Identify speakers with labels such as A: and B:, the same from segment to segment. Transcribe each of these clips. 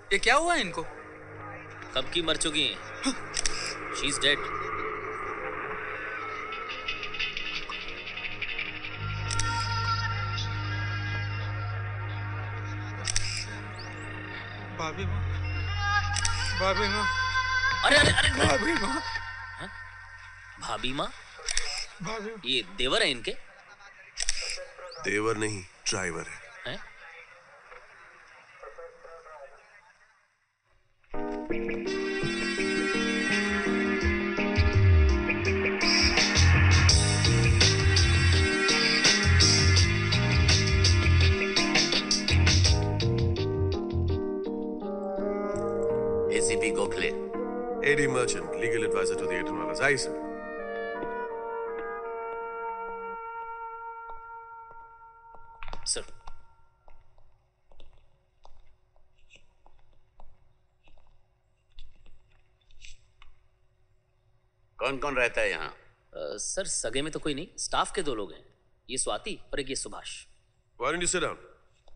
A: ये क्या हुआ इनको?
B: कब की मर चुकी हैं। She is dead.
A: भाभी माँ, भाभी माँ,
B: अरे अरे अरे
A: भाभी माँ,
B: भाभी माँ,
A: भाभी माँ।
B: ये देवर है इनके?
C: देवर नहीं, ड्राइवर है।
B: हैं?
D: ACP Gokhale.
C: Eddie Merchant, legal adviser to the Adenwalas. Aye sir.
B: Sir,
D: कौन कौन रहता है यहाँ?
B: सर सगे में तो कोई नहीं, स्टाफ के 2 लोग हैं, ये स्वाति और एक ये Subhash.
C: Why don't you sit down?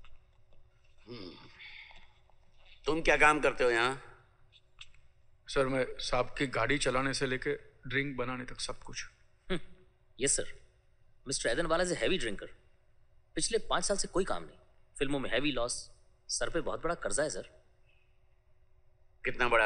D: तुम क्या काम करते हो यहाँ?
A: सर मैं साहब की गाड़ी चलाने से लेके ड्रिंक बनाने तक सब कुछ।
B: Yes sir, mister Adenwala is a heavy drinker. पिछले 5 साल से कोई काम नहीं, फिल्मों में हैवी लॉस, सर पे बहुत बड़ा कर्जा है सर।
D: कितना बड़ा?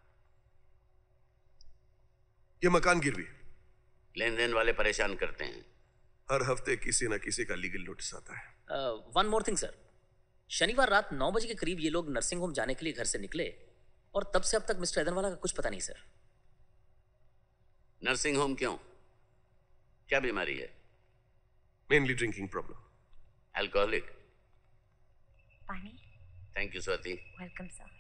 C: ये मकान गिरवी।
D: लेन देन वाले परेशान करते हैं।
C: हर हफ्ते किसी न किसी का लीगल नोटिस आता है।
B: वन मोर थिंग सर, शनिवार रात 9 बजे के करीब ये लोग नर्सिंग होम जाने के लिए घर से निकले और तब से अब तक मिस्टर एडनवाला का कुछ पता नहीं सर।
D: नर्सिंग होम क्यों? क्या बीमारी है?
C: Mainly drinking problem.
D: अल्कोहलिक?
E: पानी।
D: Thank you Swati.
E: Welcome sir.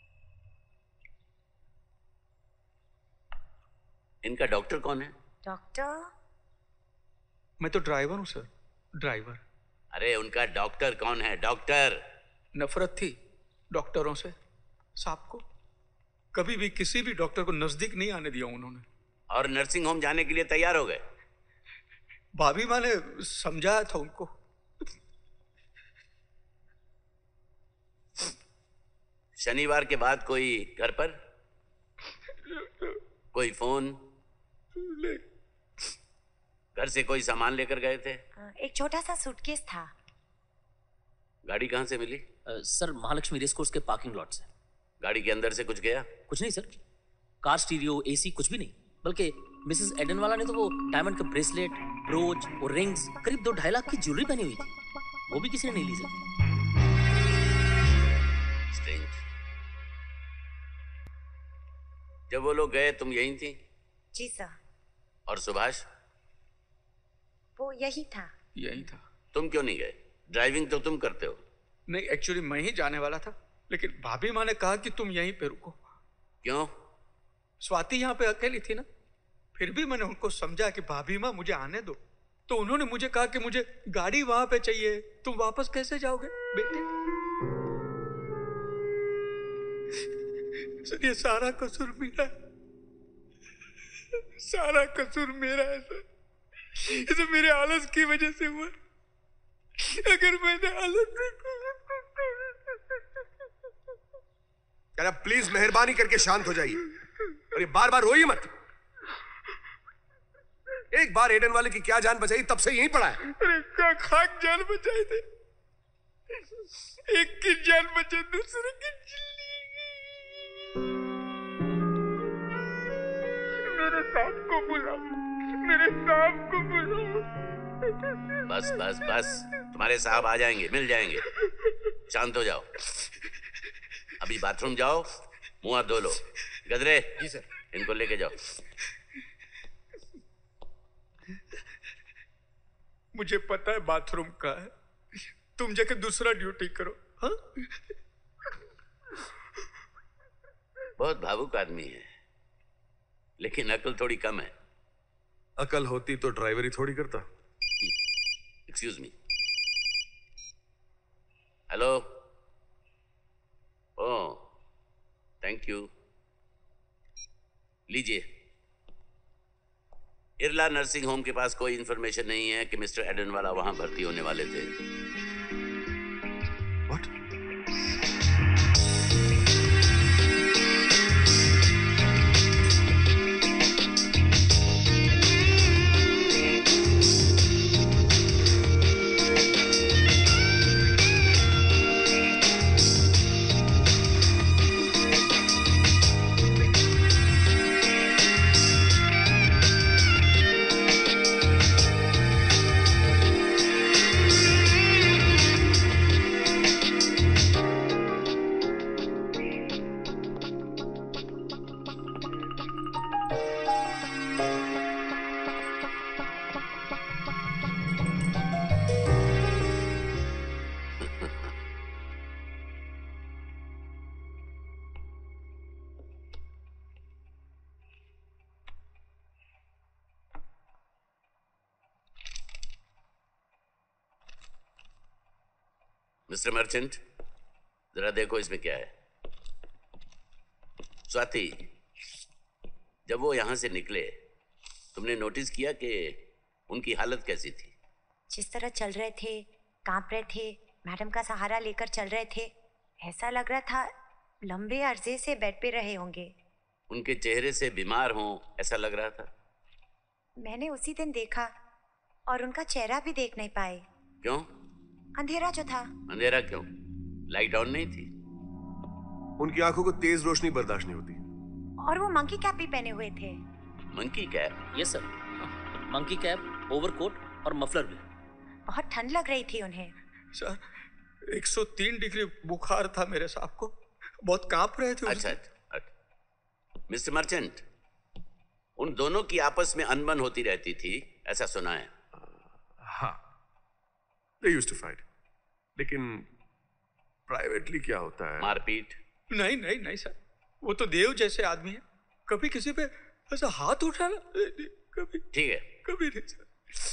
D: इनका डॉक्टर कौन है?
E: डॉक्टर?
A: मैं तो ड्राइवर हूँ सर, ड्राइवर।
D: अरे उनका डॉक्टर कौन है? डॉक्टर।
A: नफरत थी डॉक्टरों से साहब को, कभी भी किसी भी डॉक्टर को नजदीक नहीं आने दिया उन्होंने।
D: और नर्सिंग होम जाने के लिए तैयार हो गए?
A: भाभी माँ ने समझाया था उनको।
D: शनिवार के बाद कोई घर पर? कोई फोन? घर से कोई सामान लेकर गए थे?
E: एक छोटा सा सूटकेस था।
D: गाड़ी कहाँ से मिली?
B: सर महालक्ष्मी रेस कोर्स के पार्किंग लॉट से।
D: गाड़ी के अंदर से कुछ गया?
B: कुछ नहीं सर, कार स्टीरियो एसी कुछ भी नहीं, बल्कि मिसेस एडनवाला ने तो वो डायमंड का ब्रेसलेट, ब्रोच और रिंग्स, करीब 2-2.5 लाख की ज्वेलरी पहनी हुई थी, वो भी किसी ने नहीं ली सर।
D: स्ट्रेंज। जब वो लोग गए तुम यहीं थी?
E: जी सर।
D: और सुभाष?
E: वो यही था।
A: यही था।
D: तुम क्यों नहीं गए? ड्राइविंग तो तुम करते हो।
A: नहीं, एक्चुअली मैं ही जाने वाला था, लेकिन भाभी माँ ने कहा कि तुम यहीं पे रुको।
D: क्यों?
A: स्वाति यहाँ पे अकेली थी ना, फिर भी मैंने उनको समझा कि भाभी माँ मुझे आने दो, तो उन्होंने मुझे कहा कि मुझे गाड़ी वहां पे चाहिए, तुम वापस कैसे जाओगे बेटे? सर ये सारा कसूर मेरा है, सारा कसूर मेरा है सर, ये तो मेरे आलस की वजह से हुआ। अगर मैंने आलस
C: प्लीज मेहरबानी करके शांत हो जाइए और ये बार बार रोइए मत। एक बार एडन वाले की क्या जान बचाई, तब से यहीं पड़ा है।
A: अरे क्या खाक जान बचाए थे, एक की जान बचे दूसरे की मेरे सांप को बुलाओ, मेरे सांप को बुलाओ।
D: बस बस बस, तुम्हारे साहब आ जाएंगे, मिल जाएंगे। शांत हो जाओ। अभी बाथरूम जाओ, मुंह हाथ धो लो। गदरे।
F: जी सर।
D: इनको लेके जाओ।
A: मुझे पता है बाथरूम का है, तुम जाके दूसरा ड्यूटी करो। हाँ?
D: बहुत भावुक आदमी है, लेकिन अकल थोड़ी कम है।
C: अकल होती तो ड्राइवरी थोड़ी करता।
D: Excuse me. Hello. Oh, thank you. लीजिए। इरला नर्सिंग होम के पास कोई इंफॉर्मेशन नहीं है कि मिस्टर एडनवाला वहां भर्ती होने वाले थे।
C: What?
D: मिस्टर मर्चेंट, जरा देखो इसमें क्या है। स्वाति, जब वो यहां से निकले तुमने नोटिस किया कि उनकी हालत कैसी थी?
E: जिस तरह चल रहे थे, कांप रहे थे, मैडम का सहारा लेकर चल रहे थे, ऐसा लग रहा था लंबे अरसे से बेड पे रहे होंगे।
D: उनके चेहरे से बीमार हों ऐसा लग रहा था।
E: मैंने उसी दिन देखा और उनका चेहरा भी देख नहीं पाए।
D: क्यों?
E: अंधेरा जो था।
D: अंधेरा क्यों? लाइट ऑन नहीं थी?
C: उनकी आंखों को तेज रोशनी बर्दाश्त नहीं होती।
E: और वो मंकी कैप भी पहने हुए थे।
D: Monkey cap?
B: Yes sir, monkey cap, overcoat और मफलर भी।
E: बहुत ठंड लग रही थी उन्हें।
A: सर, 103 डिग्री बुखार था मेरे साहब को, बहुत कांप रहे थे।
D: अच्छा। मिस्टर मर्चेंट, उन दोनों की आपस में अनबन होती रहती थी ऐसा सुना है।
C: हाँ, they used to fight. लेकिन प्राइवेटली क्या होता है?
D: मारपीट?
A: नहीं नहीं नहीं सर, वो तो देव जैसे आदमी है, कभी किसी पे ऐसा हाथ उठाना कभी।
D: ठीक है।
A: कभी नहीं sir.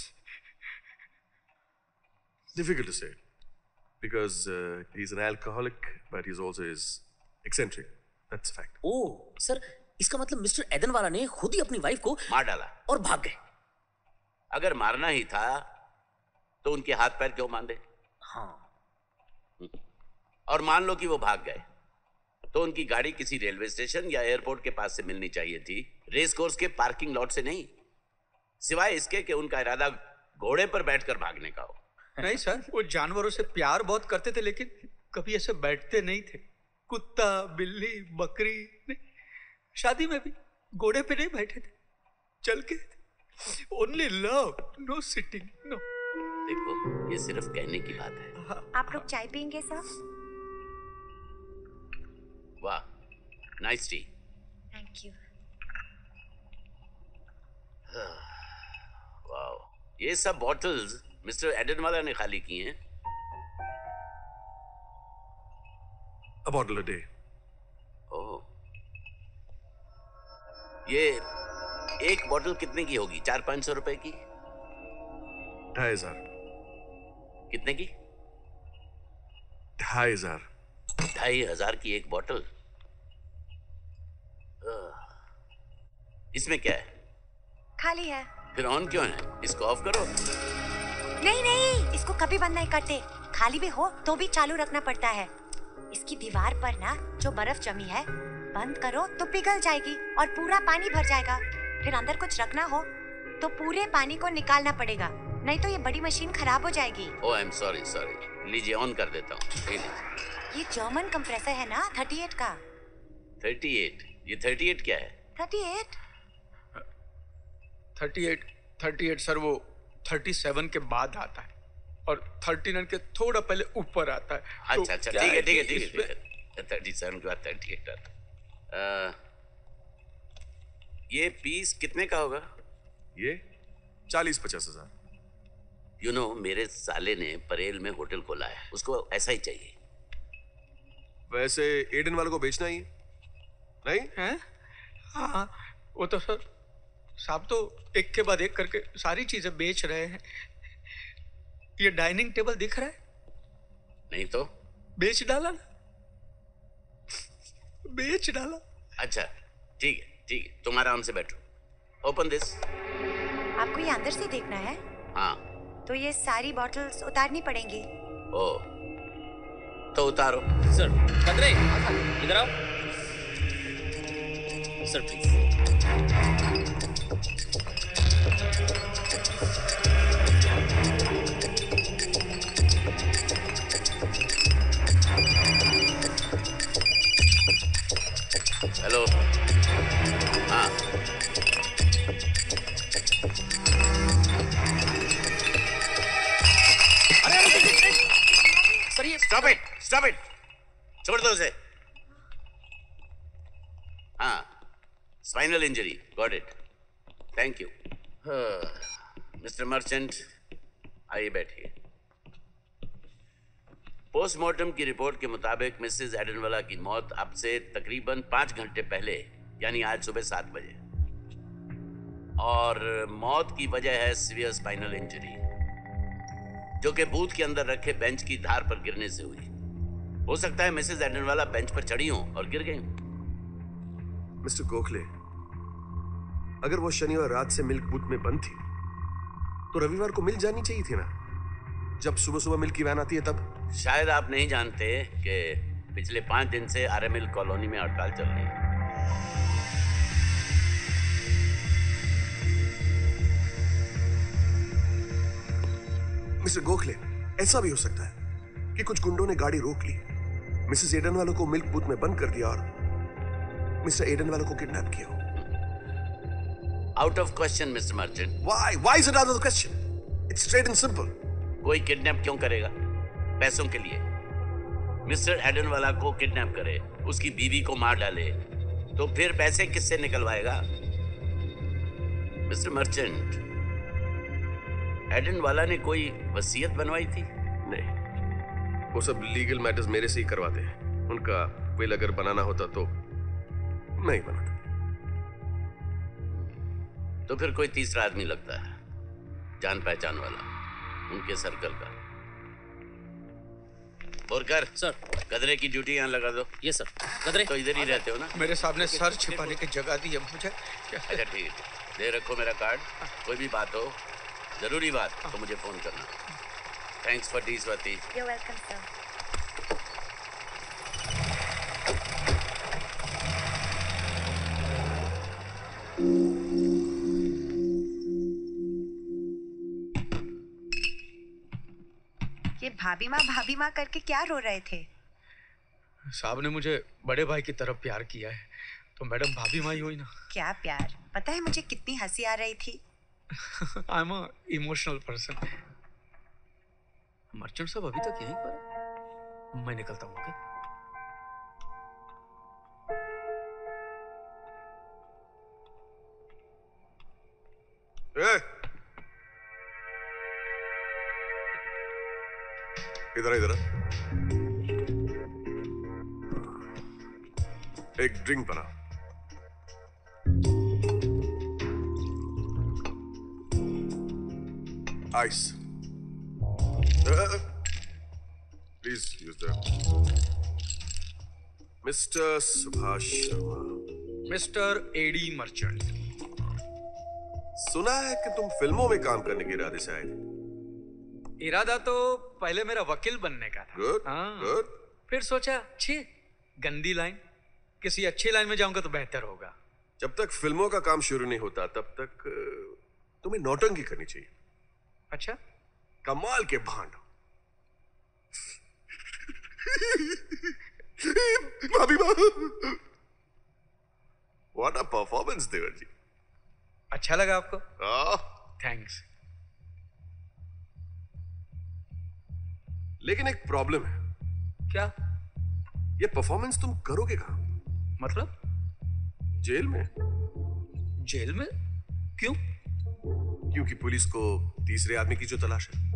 C: Difficult to say because he's an alcoholic, but he's also is eccentric. That's a fact.
B: Oh sir, इसका मतलब मिस्टर एडनवाला ने खुद ही अपनी वाइफ को
D: मार डाला
B: और भाग गए।
D: अगर मारना ही था तो उनके हाथ पैर क्यों बांधे?
B: हाँ।
D: और मान लो कि वो भाग गए तो उनकी गाड़ी किसी रेलवे स्टेशन या एयरपोर्ट के पास से मिलनी चाहिए थी, रेस कोर्स के पार्किंग लॉट से नहीं। सिवाय इसके कि उनका इरादा घोड़े पर बैठकर भागने का हो।
A: नहीं सर, वो जानवरों से प्यार बहुत करते थे लेकिन कभी ऐसे बैठते नहीं थे। कुत्ता, बिल्ली, बकरी नहीं। शादी में भी घोड़े पे नहीं बैठे थे, चल के थे। Only love, no sitting, no.
D: देखो, ये सिर्फ कहने की बात है।
E: आप लोग चाय पियेंगे सर?
D: वाह, नाइस टी।
E: Thank you.
D: वाह, ये सब बॉटल्स मिस्टर एडनवाला ने खाली की हैं।
C: A bottle a day.
D: ओह, ये एक बॉटल कितने की होगी? 400-500 रुपए की?
C: 2,500.
D: कितने की?
C: 2,500.
D: 2,500 की एक बॉटल? इसमें क्या है?
E: खाली है।
D: फिर ऑन क्यों है? इसको ऑफ करो।
E: नहीं नहीं, इसको कभी बंद नहीं करते। खाली भी हो तो भी चालू रखना पड़ता है। इसकी दीवार पर ना जो बर्फ जमी है, बंद करो तो पिघल जाएगी और पूरा पानी भर जाएगा। फिर अंदर कुछ रखना हो तो पूरे पानी को निकालना पड़ेगा, नहीं तो ये बड़ी मशीन खराब हो जाएगी।
D: Oh, I am sorry sorry. लीजिए, ऑन कर देता हूँ।
E: ये जर्मन कंप्रेसर है ना, 38 का।
D: 38? ये 38 क्या है?
E: 38?
A: 38 सर, वो 37 के बाद आता है और 39 के थोड़ा पहले ऊपर आता है।
D: अच्छा अच्छा, ठीक है ठीक है ठीक है। 37 के बाद 38 आता है। ये पीस कितने का होगा?
C: ये 40-50 हजार।
D: यू नो, मेरे साले ने परेल में होटल खोला है, उसको ऐसा ही चाहिए।
C: वैसे एडन वालों को बेचना ही है? नहीं
A: हैं? हाँ, वो तो सर साहब तो एक के बाद एक करके सारी चीजें बेच रहे हैं। ये डाइनिंग टेबल दिख रहा है,
D: नहीं तो
A: बेच डाला ना, बेच डाला।
D: अच्छा ठीक है, तुम आराम से बैठो। Open this.
E: आपको ये अंदर से देखना है?
D: हाँ।
E: तो ये सारी बॉटल्स उतारनी पड़ेंगी।
D: ओ, तो उतारो।
B: सर, कदरे, इधर आओ। Sir please.
D: हेलो। हाँ,
B: सर ये
D: स्टॉप इट, छोड़ दो उसे। हाँ, spinal injury, got it, thank you. Mister Merchant, आइए बैठिए। पोस्टमार्टम की रिपोर्ट के मुताबिक मिसेस एडनवाला की मौत अब से तकरीबन 5 घंटे पहले, यानी आज सुबह 7 बजे, और मौत की वजह है सीवियर स्पाइनल इंजरी। जो कि बूथ के अंदर रखे बेंच की धार पर गिरने से हुई। हो सकता है मिसेस एडनवाला बेंच पर चढ़ी हो और गिर गई।
C: मिस्टर गोखले, अगर वो शनिवार रात से मिल्क बूथ में बंद थी तो रविवार को मिल जानी चाहिए थी ना, जब सुबह सुबह मिल्क की वैन आती है तब।
D: शायद आप नहीं जानते कि पिछले 5 दिन से आरएमएल कॉलोनी में हड़ताल चल रही है।
C: मिस्टर गोखले, ऐसा भी हो सकता है कि कुछ गुंडों ने गाड़ी रोक ली, मिसेस एडनवाला को मिल्क बूथ में बंद कर दिया और मिस्टर एडनवाला को किडनैप किया।
D: Out of question mister Merchant.
C: Why is it out of the question? It's straight and simple.
D: कोई किडनैप क्यों करेगा? पैसों के लिए। मिस्टर एडनवाला को किडनैप करे, उसकी बीवी को मार डाले, तो फिर पैसे किससे निकलवाएगा? मिस्टर मर्चेंट, एडनवाला ने कोई वसीयत बनवाई थी?
C: नहीं, वो सब लीगल मैटर्स मेरे से ही करवाते हैं। उनका विल अगर बनाना होता तो मैं ही बनाता।
D: तो फिर कोई तीसरा आदमी लगता है, जान पहचान वाला, उनके सर्कल का। बोरकर
B: सर।
D: गदरे की ड्यूटी यहाँ लगा दो।
B: ये सर। गदरे
D: तो इधर ही रहते हो ना?
A: मेरे सामने सर छिपाने की जगह दी है मुझे।
D: अच्छा ठीक है, दे रखो मेरा कार्ड। कोई भी बात हो, जरूरी बात, तो मुझे फोन करना। Thanks for the Swati.
E: You are welcome sir. ये भाभी माँ करके क्या रो रहे थे?
A: साहब ने मुझे बड़े भाई की तरफ प्यार किया है, तो मैडम भाभी माँ ही हुई ना।
E: क्या प्यार? पता है मुझे कितनी हंसी आ रही थी।
A: I am a emotional person. Merchant साहब अभी तक यहीं पर है? मैं निकलता हूँ। ओके?
C: इधर इधर एक ड्रिंक बना। Ice. Please use that. Mister Subhash Sharma.
A: Mister Eddie Merchant.
C: सुना है कि तुम फिल्मों में काम करने के इरादे से आए थे।
A: इरादा तो पहले मेरा वकील बनने का था।
C: गुड
A: हाँ।
C: गुड।
A: फिर सोचा छी गंदी लाइन, किसी अच्छी लाइन में जाऊंगा तो बेहतर होगा।
C: जब तक फिल्मों का काम शुरू नहीं होता तब तक तुम्हें नौटंकी करनी चाहिए।
A: अच्छा?
C: कमाल के भांड। भाभी माँ, व्हाट अ परफॉर्मेंस देवर जी।
A: अच्छा लगा आपको?
C: Ah,
A: thanks.
C: लेकिन एक प्रॉब्लम है।
A: क्या?
C: ये परफॉर्मेंस तुम करोगे कहाँ?
A: मतलब?
C: जेल में।
A: जेल में? क्यों?
C: क्योंकि पुलिस को तीसरे आदमी की जो तलाश है।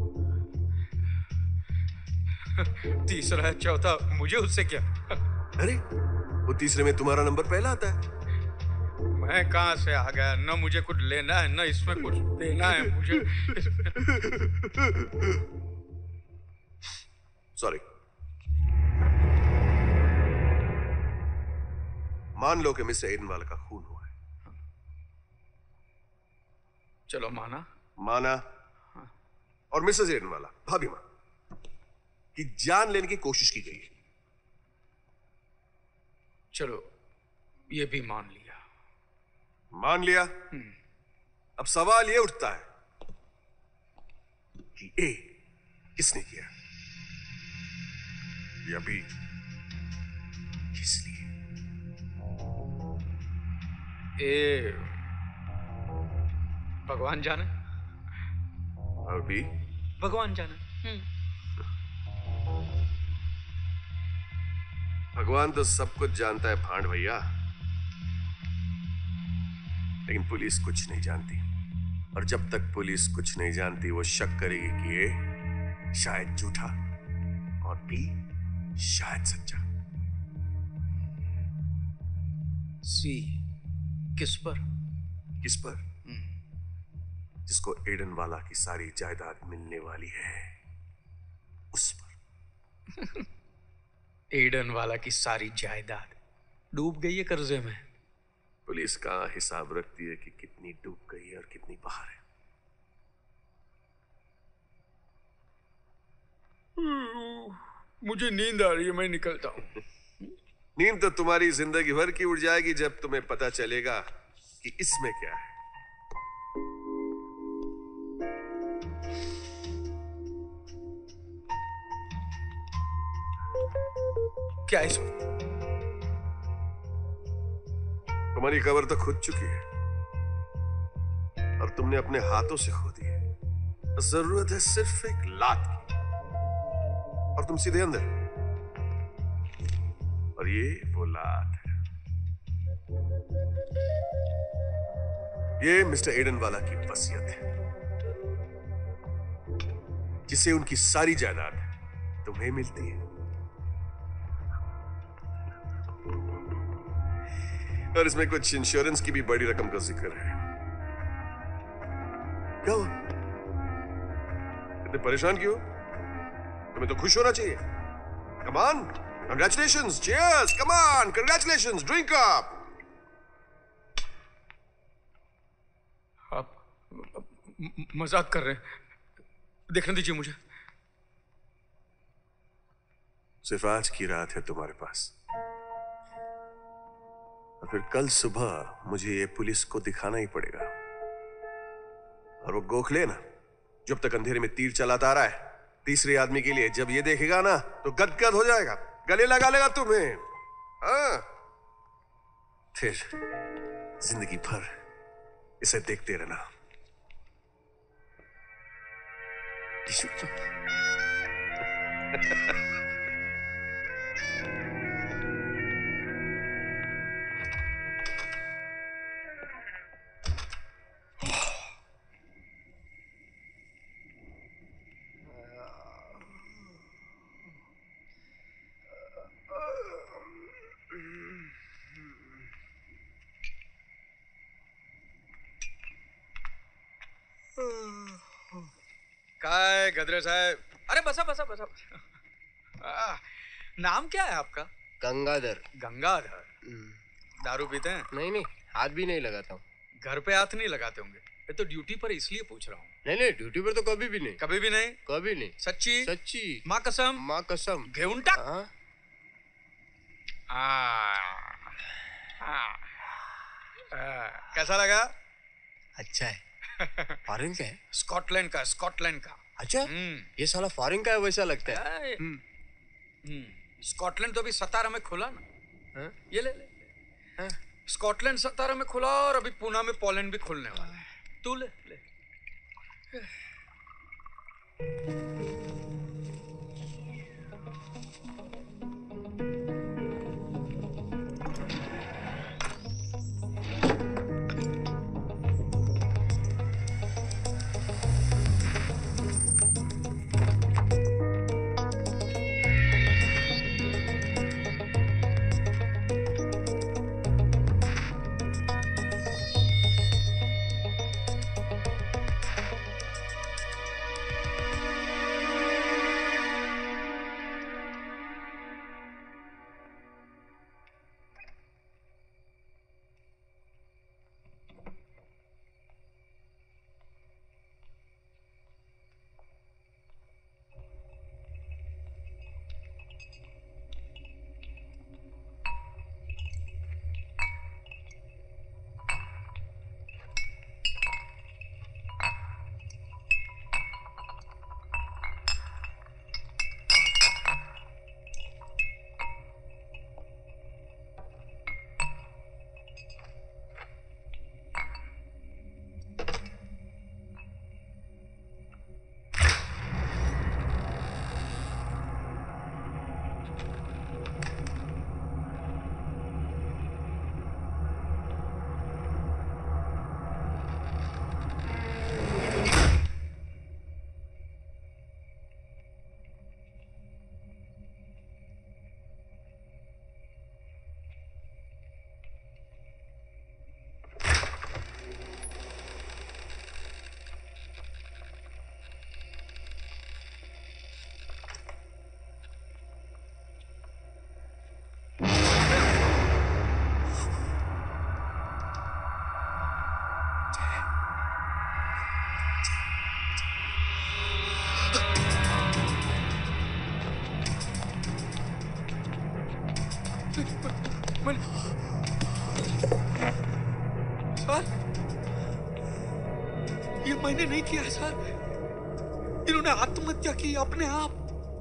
A: तीसरा है, चौथा, मुझे उससे क्या?
C: अरे वो तीसरे में तुम्हारा नंबर पहला आता है।
A: मैं कहां से आ गया? न मुझे कुछ लेना है, न इसमें कुछ देना है मुझे।
C: सॉरी। मान लो कि मिस्टर एडनवाला का खून हुआ है।
A: चलो माना।
C: माना। और मिसेस एडनवाला, भाभी मां, की जान लेने की कोशिश की गई है।
A: चलो ये भी मान लिया।
C: मान लिया। अब सवाल ये उठता है कि ए किसने किया या बी किस लिए?
A: ए भगवान जाने।
C: और बी
A: भगवान जाने।
C: भगवान तो सब कुछ जानता है भांड भैया, लेकिन पुलिस कुछ नहीं जानती। और जब तक पुलिस कुछ नहीं जानती वो शक करेगी कि ये शायद झूठा और बी शायद सच्चा।
A: सी किस पर?
C: किस पर? जिसको एडन वाला की सारी जायदाद मिलने वाली है, उस पर।
A: एडन वाला की सारी जायदाद डूब गई है कर्जे में।
C: पुलिस कहाँ हिसाब रखती है कि कितनी डूब गई है और कितनी बाहर है।
A: मुझे नींद आ रही है, मैं निकलता हूं।
C: नींद तो तुम्हारी जिंदगी भर की उड़ जाएगी जब तुम्हें पता चलेगा कि इसमें क्या है।
A: क्या इसमें?
C: तुम्हारी कब्र तो खुद चुकी है और तुमने अपने हाथों से खोदी है। जरूरत है सिर्फ एक लात की और तुम सीधे अंदर। और ये वो लात है। ये मिस्टर एडन वाला की वसीयत है, जिससे उनकी सारी जायदाद तुम्हें मिलती है। और इसमें कुछ इंश्योरेंस की भी बड़ी रकम का जिक्र है। क्या हुआ? इतने परेशान क्यों? तुम्हें तो खुश होना चाहिए। Come on, congratulations, cheers, come on, congratulations, drink up.
A: आप मजाक कर रहे हैं? देखने दीजिए मुझे।
C: सिर्फ आज की रात है तुम्हारे पास, और फिर कल सुबह मुझे ये पुलिस को दिखाना ही पड़ेगा। और वो गोखले ना, जब तक अंधेरे में तीर चलाता आ रहा है, तीसरे आदमी के लिए जब ये देखेगा ना तो गदगद हो जाएगा, गले लगा लेगा तुम्हें। हाँ, फिर जिंदगी भर इसे देखते रहना।
A: काय गदरे साहब, अरे बसा बसा बसा। नाम क्या है आपका?
F: गंगाधर।
A: गंगाधर। दारू पीते हैं?
F: नहीं नहीं, हाथ भी नहीं लगाता हूँ।
A: घर पे हाथ नहीं लगाते होंगे? मैं तो ड्यूटी पर इसलिए पूछ रहा हूँ।
F: नहीं नहीं, ड्यूटी पर तो कभी भी नहीं।
A: कभी भी नहीं?
F: कभी नहीं।
A: सच्ची?
F: सच्ची।
A: माँ कसम?
F: माँ कसम।
A: घेऊन टाक। कैसा लगा?
F: अच्छा है। फॉरेन का है?
A: स्कॉटलैंड का, स्कॉटलैंड का।
F: अच्छा, ये साला फॉरेन का है वैसा लगता है।
A: स्कॉटलैंड तो अभी 17 में खुला ना। ये ले ले। स्कॉटलैंड 17 में खुला और अभी पूना में पोलैंड भी खुलने वाला है। तू ले ले। ये मैंने नहीं किया सर, इन्होंने आत्महत्या की अपने आप।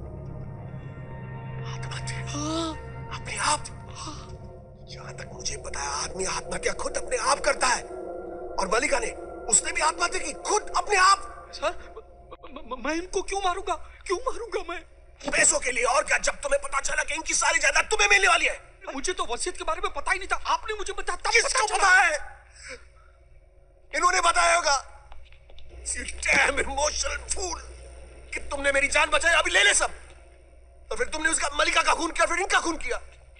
C: आत्महत्या?
A: हाँ,
C: अपने आप? जहां तक मुझे पता है आदमी आत्महत्या खुद अपने आप करता है, और मलिका ने, उसने भी आत्महत्या की खुद अपने आप।
A: सर मैं इनको क्यों मारूंगा, क्यों मारूंगा मैं?
C: पैसों के लिए, और क्या। जब तुम्हें पता चला कि इनकी सारी जायदाद तुम्हें मिलने वाली है।
A: मुझे तो वसीयत के बारे में पता ही नहीं था, आपने मुझे बताया तब
C: किसको पता है? इन्होंने बताया होगा। You damn emotional fool! कि तुमने मेरी जान बचाई, अभी ले ले सब। और फिर तुमने उसका मलिका का खून किया, फिर इनका खून किया।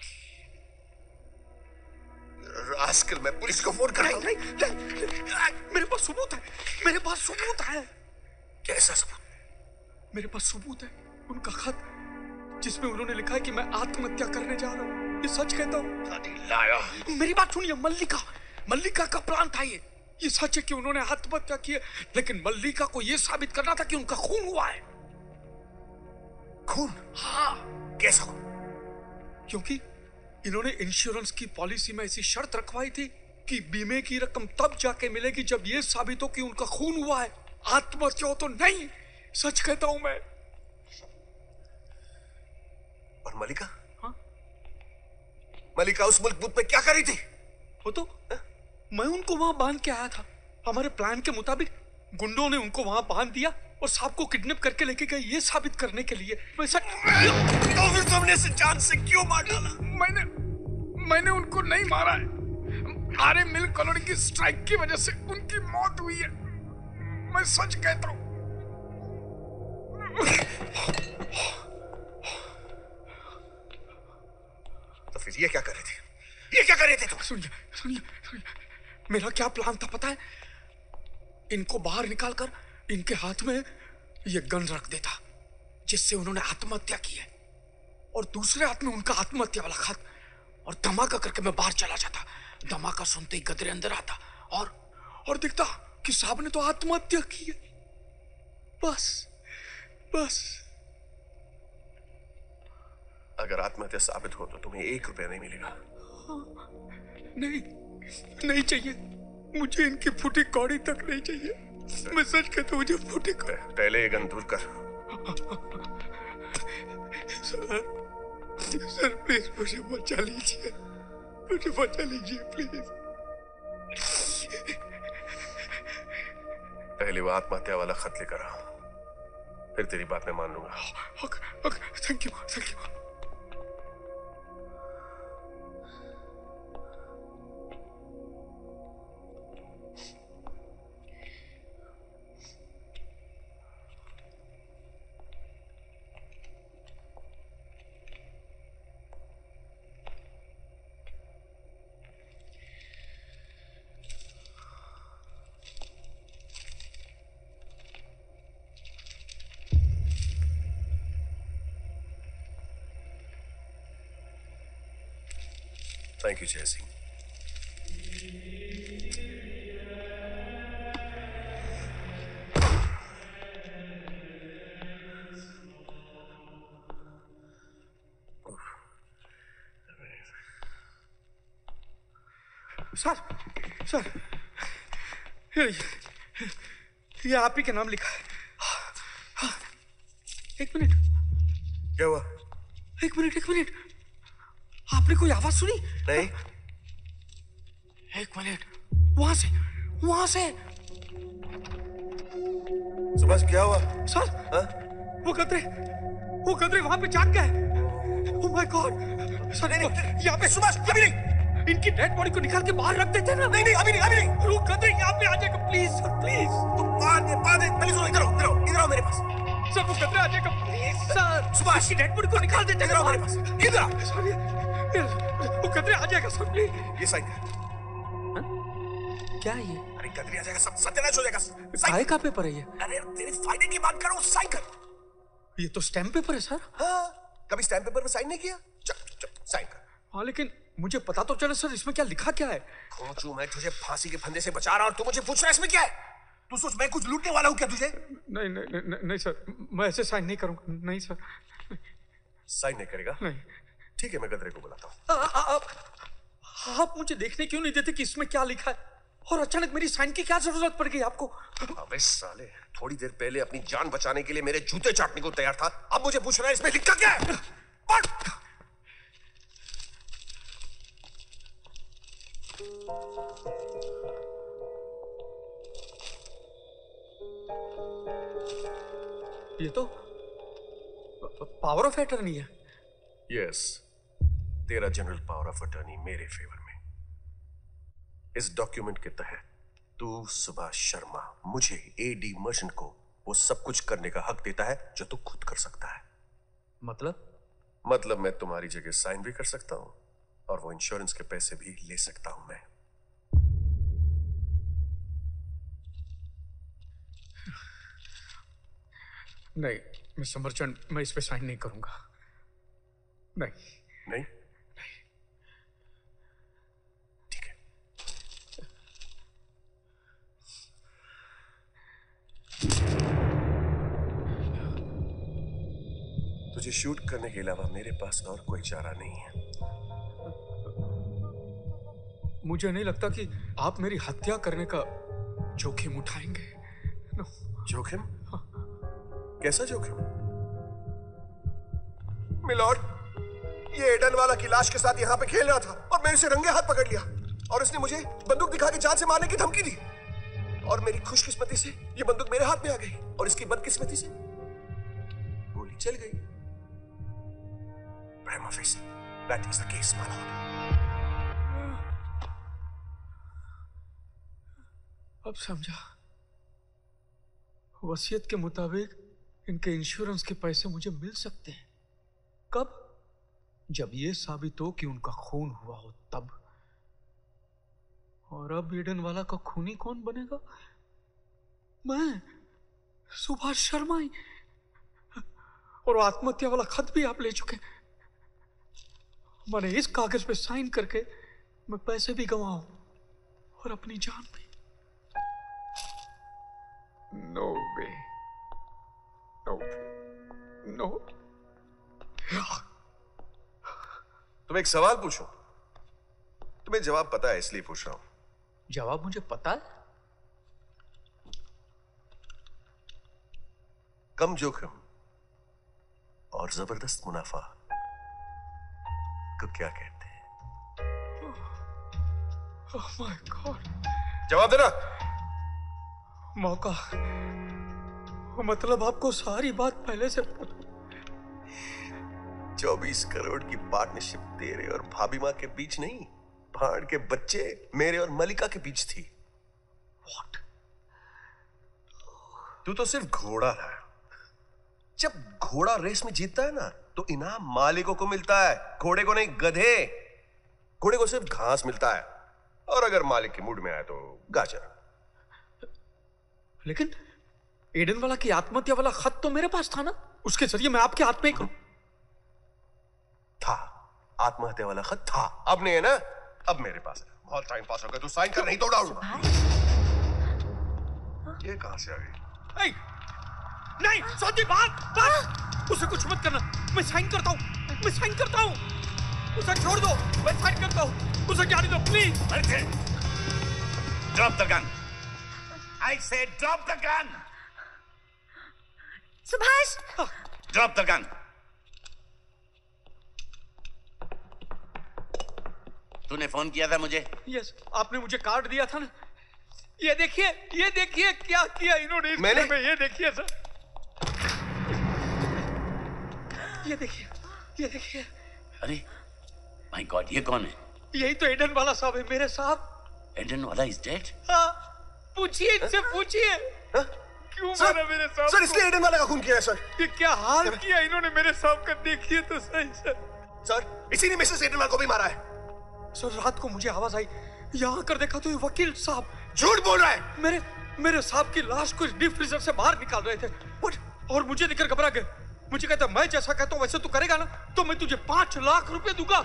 C: रास्कल, मैं पुलिस को फोन कर रहा हूं।
A: नहीं, मेरे पास सबूत है, मेरे पास सबूत है।
C: कैसा सबूत?
A: मेरे पास सबूत है, उनका खत जिसमें उन्होंने लिखा है कि मैं आत्महत्या करने जा रहा हूँ। ये सच कहता हूँ। मेरी बात सुनिए, मल्लिका का प्लान था ये सच है कि उन्होंने आत्महत्या की है, लेकिन मल्लिका को यह साबित करना था कि उनका खून हुआ है।
C: खून?
A: हाँ।
C: कैसा खून?
A: क्योंकि इन्होंने इंश्योरेंस की पॉलिसी में ऐसी शर्त रखवाई थी कि बीमे की रकम तब जाके मिलेगी जब यह साबित हो कि उनका खून हुआ है, आत्महत्या हो तो नहीं। सच कहता हूं मैं।
C: और मलिका?
A: हाँ?
C: मलिका उस मुल्क बुद्ध में क्या कर रही थी?
A: वो तो मैं उनको वहां बांध के आया था। हमारे प्लान के मुताबिक गुंडों ने उनको वहां बांध दिया और साहब को किडनैप करके लेके गए, ये साबित करने के लिए। वैसा
C: तो फिर तुमने इसे जान से क्यों मार डाला?
A: मैंने उनको नहीं मारा है। आरे मिल कॉलोनी की स्ट्राइक की वजह से उनकी मौत हुई है, मैं सच कहता हूं।
C: तो फिर ये क्या कर रहे थे? ये क्या कर रहे थे तुम?
A: सुनिए, मेरा क्या प्लान था पता है? इनको बाहर निकालकर इनके हाथ में ये गन रख देता जिससे उन्होंने आत्महत्या की है, और दूसरे हाथ में उनका आत्महत्या वाला खत, और धमाका करके मैं बाहर चला जाता। धमाका सुनते ही गदरे अंदर आता और दिखता कि साहब ने तो आत्महत्या की है। बस।
C: अगर आत्महत्या साबित हो तो तुम्हें 1 रुपया नहीं मिलेगा।
A: नहीं चाहिए मुझे, इनकी फूटी कौड़ी तक नहीं चाहिए। मैं सच कहता हूं, मुझे फूटी कौड़ी।
C: पहले ये गन दूर कर।
A: सर प्लीज मुझे बचा लीजिए, प्लीज।
C: पहले वो आत्महत्या वाला खत लेकर आओ, फिर तेरी बात मैं मान लूंगा।
A: Okay, thank you.
C: Thank you Jai Singh.
A: Sir ये आप ही के नाम लिखा है। 1 मिनट।
C: क्या हुआ?
A: 1 मिनट, आपने कोई आवाज सुनी?
C: नहीं।
A: 1 मिनट, वहां से।
C: सुभाष क्या हुआ?
A: सर,
C: हाँ?
A: वो गदरे वहां पे जाग गए। ओह माय गॉड। सर यहाँ पे
C: सुभाष अभी नहीं।
A: इनकी डेड बॉडी को निकाल के बाहर रख देते ना।
C: नहीं अभी नहीं।
A: वो गदरे यहाँ पे आ जाएगा, प्लीज सर, प्लीज।
C: बाद में पहले सुनो, इधर आओ मेरे पास।
A: सर वो गदरे आ जाएगा, प्लीज सर।
C: सुभाष
A: की डेड बॉडी को निकाल देते
C: इधर आओ मेरे पास। इधर आओ।
A: वो गदरे आ जाएगा सर, प्लीज।
C: ये साइन कर।
A: क्या ये?
C: अरे गदरे आ जाएगा, सब सत्यानाश हो जाएगा।
A: काय का पेपर है ये?
C: अरे तेरे फायदे की बात करो, साइन कर।
A: ये तो स्टैम्प पेपर है सर।
C: हाँ, कभी स्टैम्प पेपर में साइन नहीं किया? चल साइन कर।
A: हाँ लेकिन मुझे पता तो चले सर, इसमें क्या लिखा क्या है?
C: खोचू, मैं तुझे फांसी के फंदे से बचा रहा और तू मुझे पूछ रहा है इसमें क्या है? तू सोच मैं कुछ लूटने वाला हूँ क्या तुझे?
A: नहीं सर, मैं ऐसे साइन नहीं करूंगा। नहीं सर।
C: साइन नहीं करेगा?
A: नहीं।
C: ठीक है, मैं गदरे को बुलाता हूँ।
A: आप मुझे देखने क्यों नहीं देते कि इसमें क्या लिखा है? और अचानक मेरी साइन की क्या जरूरत पड़ गई आपको?
C: अबे साले, थोड़ी देर पहले अपनी जान बचाने के लिए मेरे जूते चाटने को तैयार था, अब मुझे पूछ रहा है इसमें लिखा क्या है? पढ़!
A: ये तो पावर ऑफ अटर्नी है।
C: यस, तेरा जनरल पावर ऑफ अटर्नी मेरे फेवर में। इस डॉक्यूमेंट के तहत तू सुभाष शर्मा मुझे एडी मर्चेंट को वो सब कुछ करने का हक देता है जो तू खुद कर सकता है। मतलब मैं तुम्हारी जगह साइन भी कर सकता हूं और वो इंश्योरेंस के पैसे भी ले सकता हूं मैं।
A: नहीं मिस्टर मर्चेंट, मैं इस पे साइन नहीं करूंगा। नहीं।
C: ठीक है। तुझे शूट करने के अलावा मेरे पास और कोई चारा नहीं है।
A: मुझे नहीं लगता कि आप मेरी हत्या करने का जोखिम उठाएंगे।
C: जोखिम? कैसा जोखिम? मिलॉर्ड, ये एडन वाला की लाश के साथ यहाँ पे खेल रहा था और मैंने उसे रंगे हाथ पकड़ लिया और इसने मुझे बंदूक दिखा के जान से मारने की धमकी दी और मेरी खुशकिस्मती से ये बंदूक मेरे हाथ में आ गई और इसकी बदकिस्मती से गोली चल गई। Prima facie, that is the case, my lord.
A: अब समझा। वसीयत के मुताबिक इनके इंश्योरेंस के पैसे मुझे मिल सकते हैं। कब? जब ये साबित हो कि उनका खून हुआ हो तब। और अब एडन वाला का खूनी कौन बनेगा? मैं, सुभाष शर्मा ही। और आत्महत्या वाला खत भी आप ले चुके। मैंने इस कागज पे साइन करके मैं पैसे भी गंवाऊं और अपनी जान भी। No way, no way, no.
C: तुम एक सवाल पूछो, तुम्हें जवाब पता है इसलिए पूछ रहा हूं।
A: जवाब मुझे पता है।
C: कम जोखिम और जबरदस्त मुनाफा को क्या कहते हैं?
A: Oh my god.
C: जवाब देना।
A: मौका, मतलब आपको सारी बात पहले से
C: 24 करोड़ की पार्टनरशिप तेरे और भाभी माँ के बीच नहीं, भाड़ के बच्चे मेरे और मलिका के बीच थी। What? तू तो सिर्फ घोड़ा था। जब घोड़ा रेस में जीतता है ना तो इनाम मालिकों को मिलता है, घोड़े को नहीं, गधे। घोड़े को सिर्फ घास मिलता है और अगर मालिक के मूड में आए तो गाजर।
A: लेकिन एडन वाला की आत्महत्या वाला खत तो मेरे पास था ना, उसके जरिए मैं आपके हाथ में ही करूं।
C: था, आत्महत्या वाला खत था, अब नहीं है ना, अब मेरे पास है। बहुत टाइम पास हो गया, तू साइन कर, नहीं तो उड़ाऊंगा। ये कहां से आ गई?
A: नहीं सोची, बात उसे कुछ मत करना। मैं साइन करता हूं, उसे छोड़ दो, मैं साइन करता हूं, उसे जाने दो please.
D: Drop the gun. I said drop the gun.
E: Subhash,
D: Drop the gun. तूने फोन किया था मुझे?
A: यस, आपने मुझे कार्ड दिया था ना। ये देखिए क्या किया इन्होंने।
C: मैंने?
A: ये देखिए सर, ये देखिए।
D: अरे माय गॉड, ये कौन है?
A: यही तो एडन वाला साहब है, मेरे साहब।
D: एडन वाला इज डेड?
A: हाँ, पूछिए इनसे, पूछिए क्यों मारा मेरे साहब
C: सर, इसलिए एडन वाला का खून किया है सर।
A: ये क्या हाल किया इन्होंने मेरे साहब का, देखिए तो सही
C: सर, इसी ने मिसेस एडन वाला को भी मारा है।
A: सर, रात को मुझे आवाज आई, यहाँ कर देखा तो ये वकील साहब
C: झूठ बोल रहा है।
A: मेरे साहब की लाश को डीप फ्रीजर से बाहर निकाल रहे थे। और मुझे देखकर घबरा गए। मुझे कहता, मैं जैसा कहता हूँ वैसे तू करेगा ना तो मैं तुझे 5 लाख रुपए दूंगा।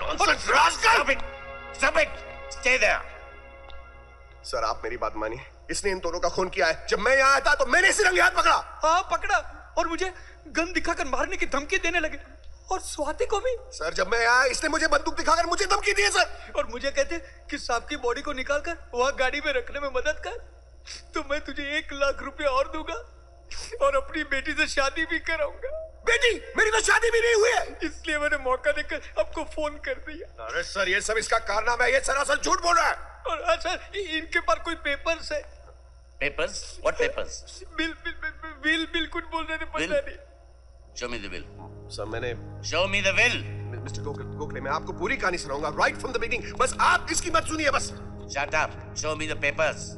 C: सर, आप मेरी बात मानिए, इसने इन दोनों का खून किया है। जब मैं यहाँ आया था तो मैंने इसे रंगे हाथ पकड़ा।
A: हाँ, पकड़ा और मुझे गन दिखाकर मारने की धमकी देने लगे। और स्वाति को भी।
C: सर जब मैं आया इसने मुझे बंदूक दिखाकर मुझे धमकी दी है सर।
A: और मुझे कहते कि सांप की बॉडी को निकाल कर वहां गाड़ी में रखने में मदद कर, तो मैं तुझे 1 लाख रुपए और दूंगा और अपनी बेटी से शादी भी कराऊंगा।
C: बेटी मेरी तो शादी भी नहीं हुई है,
A: इसलिए मैंने मौका देकर आपको फोन कर दिया।
C: अरे सर ये सब इसका कारनामा है, ये सरासर झूठ बोल रहा है।
A: और हाँ सर, इनके पास कोई पेपर्स है।
D: Papers? What papers?
A: Bill bill bill bill bill कुछ बोल रहे थे, पता नहीं।
D: Show me the bill.
C: Sir मैंने
D: show me the bill.
C: Mister Gokhale मैं आपको पूरी कहानी सुनाऊंगा राइट फ्रॉम द बिगिनिंग, बस आप इसकी मत सुनिए बस।
D: Shut up, show me the papers.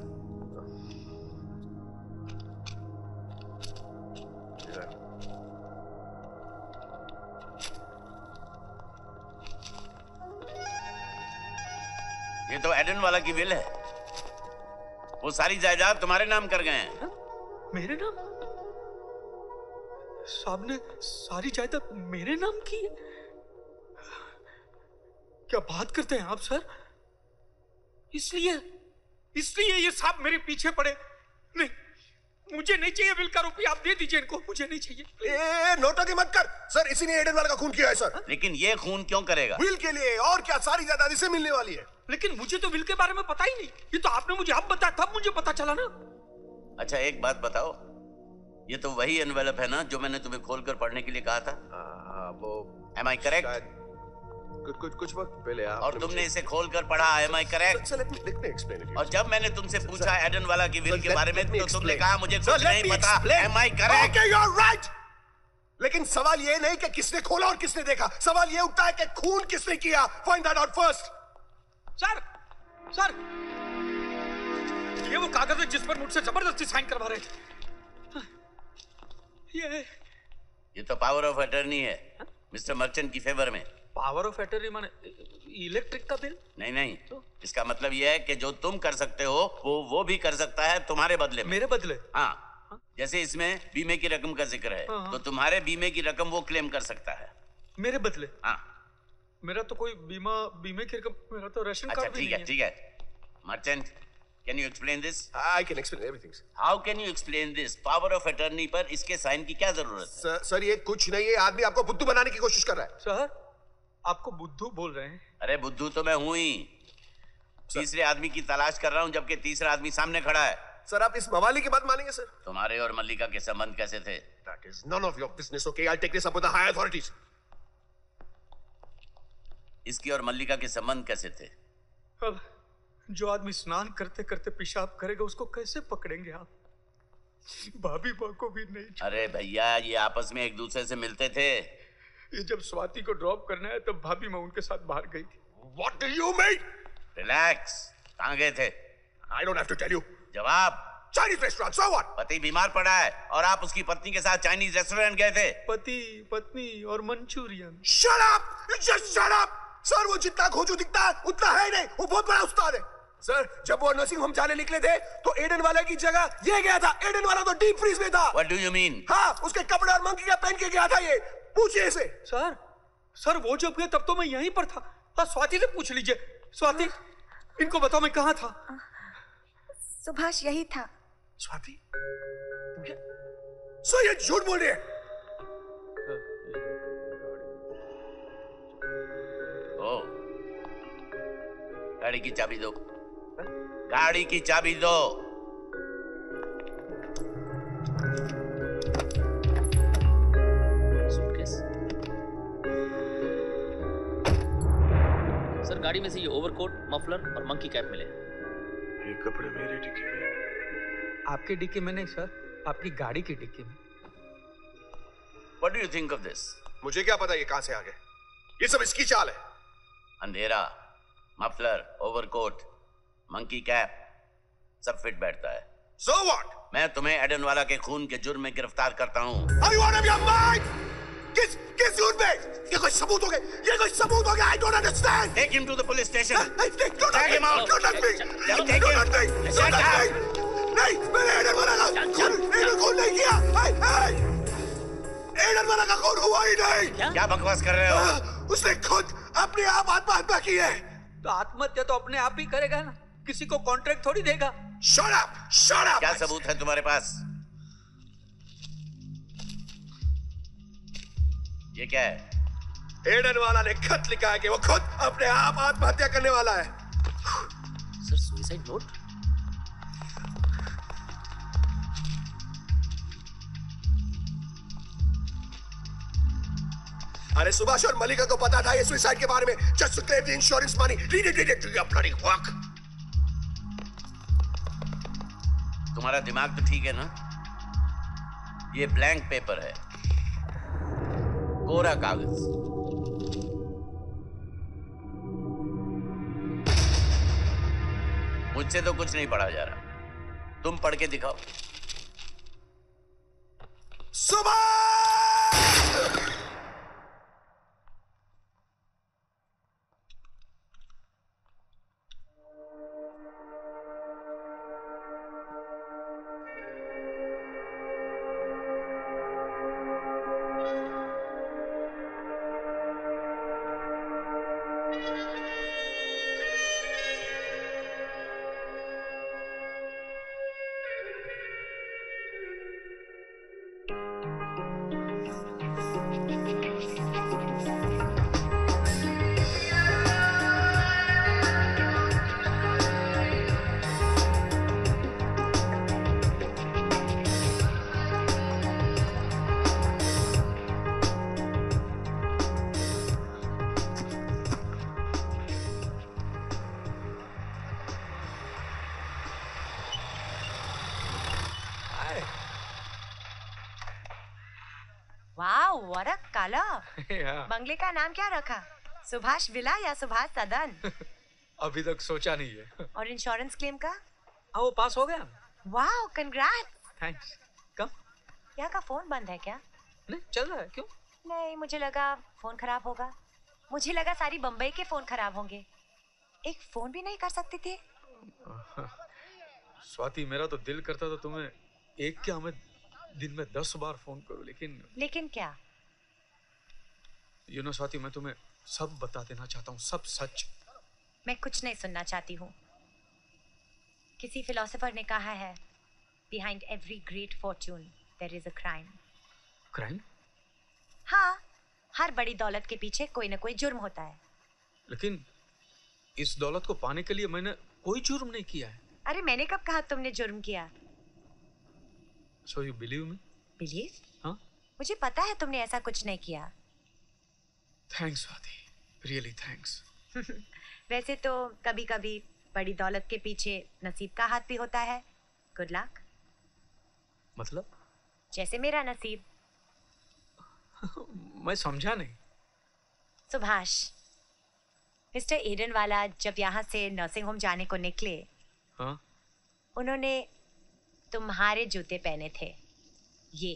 D: ये तो एडन वाला की विल है, वो सारी जायदाद तुम्हारे नाम कर गए हैं।
A: मेरे नाम? साहब ने सारी जायदाद मेरे नाम की है? क्या बात करते हैं आप सर? इसलिए ये साहब मेरे पीछे पड़े। नहीं, मुझे नहीं चाहिए विल का रुपया, आप दे दीजिए इनको, मुझे नहीं चाहिए।
C: नोटंकी मत कर सर, इसी ने एडन वाला का खून किया है सर।
D: लेकिन ये खून क्यों करेगा?
C: विल के लिए, और क्या, सारी जायदाद इसे मिलने वाली है।
A: लेकिन मुझे तो विल के बारे में पता ही नहीं, ये तो आपने मुझे अब बताया, तब मुझे पता चला ना।
D: अच्छा एक बात बताओ, ये तो वही एनवेलप है ना जो मैंने तुम्हें खोलकर पढ़ने के लिए कहा था?
C: वो
D: एम आई करेक्ट?
C: कुछ वक्त पहले आप
D: और तुमने इसे खोलकर पढ़ा, am I correct?
C: let me explain it.
D: और जब मैंने तुमसे पूछा एडन वाला की विल के बारे में,
C: let me
D: तो तुमने
C: explain.
D: कहा मुझे
C: Sir,
D: कुछ
C: let
D: नहीं
C: me
D: पता।
C: explain.
D: Am I correct?
C: Okay, you're right. लेकिन सवाल ये नहीं कि किसने खोला और किसने देखा, सवाल ये उठता है कि खून किसने किया। Find that out first.
A: Sir, ये वो कागज है जिस पर मुझसे जबरदस्ती साइन करवा रहे थे।
D: ये तो पावर ऑफ अटर्नी है मिस्टर मर्चेंट की फेवर में।
A: पावर ऑफ अटर्नी माने इलेक्ट्रिक का बिल?
D: नहीं, इसका मतलब यह है कि जो तुम कर सकते हो वो भी कर सकता है तुम्हारे बदले में।
A: मेरे बदले?
D: हाँ, जैसे इसमें बीमे की रकम का जिक्र है, तो तुम्हारे बीमे की रकम वो क्लेम कर सकता है
A: मेरे बदले।
D: हाँ।
A: मेरा तो कोई बीमे की रकम, मेरा तो राशन
D: अच्छा
A: कार्ड भी नहीं है।
D: ठीक है। Merchant, can you explain this?
C: I can explain everything.
D: How can you explain this? Power of attorney पर इसके साइन की क्या जरूरत है?
C: सर ये कुछ नहीं है, आदमी आपको बुद्धू बनाने की कोशिश कर रहा है।
A: सर, आपको बुद्धू बोल रहे हैं?
D: अरे बुद्धू तो मैं हूं ही, तीसरे आदमी की तलाश कर रहा हूं, जबकि तीसरा आदमी सामने खड़ा है।
C: सर आप इस मवाली की बात मानेंगे सर?
D: तुम्हारे और मल्लिका के संबंध कैसे थे?
C: That is none of your business, okay? I'll take this up with the higher authorities.
D: इसकी और मल्लिका के संबंध कैसे थे?
A: अब जो आदमी स्नान करते करते पेशाब करेगा उसको कैसे पकड़ेंगे आप? भाभी माँ को भी नहीं।
D: अरे भैया, ये आपस में एक दूसरे से मिलते थे।
A: ये जब स्वाति को ड्रॉप करना है तब भाभी माँ उनके साथ बाहर गई थी।
C: What do you mean?
D: Relax, कहाँ गए थे?
C: I don't have to tell you.
D: जवाब।
C: Chinese restaurant, so what?
D: पति बीमार पड़ा है और आप उसकी पत्नी के साथ चाइनीज रेस्टोरेंट गए थे।
A: पति, पत्नी और Manchurian.
C: Shut up! You just shut up! Sir वो जितना खोजू दिखता है उतना है नहीं, वो बहुत बड़ा उस्ताद है। सर जब वो नर्सिंग होम जाने निकले थे तो एडन वाला की जगह ये गया था। एडन वाला तो डीप फ्रीज में था।
D: What do you mean?
C: हाँ, उसके कपड़े और मंकी का पहन के गया था ये। पूछिए इसे।
A: सर वो जब गए तब तो मैं यहीं पर था। हाँ, स्वाति से पूछ लीजिए। स्वाति, इनको बताओ मैं कहाँ था।
G: सुभाष यही था।
C: स्वाति, सर ये झूठ बोल रही है।
D: ओ, गाड़ी की चाबी दो। गाड़ी की चाबी दो।
B: सूटकेस। सर गाड़ी में से ये ओवरकोट, मफलर और मंकी कैप मिले।
C: ये कपड़े मेरे डिक्की में।
A: आपके डिक्की में नहीं सर, आपकी गाड़ी की डिक्की में।
D: What do you think of this?
C: मुझे क्या पता ये कहां से आ गए, ये सब इसकी चाल है।
D: अंधेरा, मफलर, ओवरकोट, मंकी कैप, सब फिट बैठता है।
C: So what?
D: मैं तुम्हें एडन वाला के खून के जुर्म में गिरफ्तार करता हूँ।
C: Are you out of your mind? किस झूठ में? ये कोई सबूत हो गए? ये कोई सबूत हो गया? I don't understand.
D: Take him to the police station.
C: Take
D: him out.
C: Don't touch me.
D: Take
C: Don't
D: him.
C: touch me.
D: Shut
C: Don't touch
D: up.
C: me. नहीं, मैंने एडन वाला का खून नहीं किया। एडन वाला का खून हुआ ही नहीं।
D: क्या बकवास कर रहे हो?
C: उसने खुद अपने आप आत्महत्या की है।
A: तो आत्महत्या तो अपने आप ही करेगा ना, किसी को कॉन्ट्रैक्ट थोड़ी देगा।
C: Shut up! Shut up!
D: क्या सबूत है तुम्हारे पास? ये क्या है?
C: एडन वाला ने खत लिखा है कि वो खुद अपने आप आत्महत्या करने वाला है।
B: Sir suicide note?
C: अरे सुभाष और मलिका को पता था ये सुसाइड के बारे में। Just to claim the insurance money. Read it you bloody walk.
D: तुम्हारा दिमाग तो ठीक है ना? ये ब्लैंक पेपर है, कोरा कागज। मुझसे तो कुछ नहीं पढ़ा जा रहा, तुम पढ़ के दिखाओ।
C: सुभाष!
E: वाह, what a color!
A: Yeah.
E: बंगले का नाम क्या रखा? सुभाष विला या सुभाष सदन?
A: अभी तक सोचा नहीं है।
E: और इंश्योरेंस क्लेम का?
A: वो पास हो गया।
E: वाह, कंग्रेट्स!
A: थैंक्स। कब?
E: यहाँ का फोन बंद है क्या?
A: नहीं चल रहा है। क्यों?
E: नहीं, मुझे लगा फोन खराब होगा। मुझे लगा सारी बम्बई के फोन खराब होंगे। एक फोन भी नहीं कर सकते थे?
A: स्वाति, मेरा तो दिल करता था तुम्हें एक क्या मैं दिन में 10 बार फोन करूं,
E: लेकिन क्या?
A: स्वाति, मैं तुम्हें सब बता देना चाहता हूँ, सब सच।
E: मैं कुछ नहीं सुनना चाहती हूँ। किसी फिलोसोफर ने कहा है, behind every great fortune there is a crime.
A: Crime?
E: हाँ, हर बड़ी दौलत के पीछे कोई ना कोई जुर्म होता है।
A: लेकिन इस दौलत को पाने के लिए मैंने कोई जुर्म नहीं किया है।
E: अरे मैंने कब कहा तुमने जुर्म किया?
A: So you believe me?
E: Believe?
A: हाँ?
E: मुझे पता है तुमने ऐसा कुछ नहीं किया।
A: Thanks Swati, really thanks.
E: वैसे तो कभी कभी बड़ी दौलत के पीछे नसीब का हाथ भी होता है। Good luck.
A: मतलब?
E: जैसे मेरा नसीब।
A: मैं समझा नहीं।
E: सुभाष, मिस्टर एडन वाला जब यहाँ से नर्सिंग होम जाने को निकले,
A: हाँ?
E: उन्होंने तुम्हारे जूते पहने थे, ये।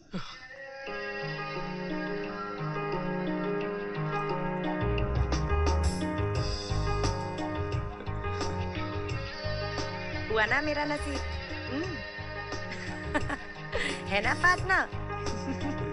E: हुआ ना मेरा नसीब? है ना फातना?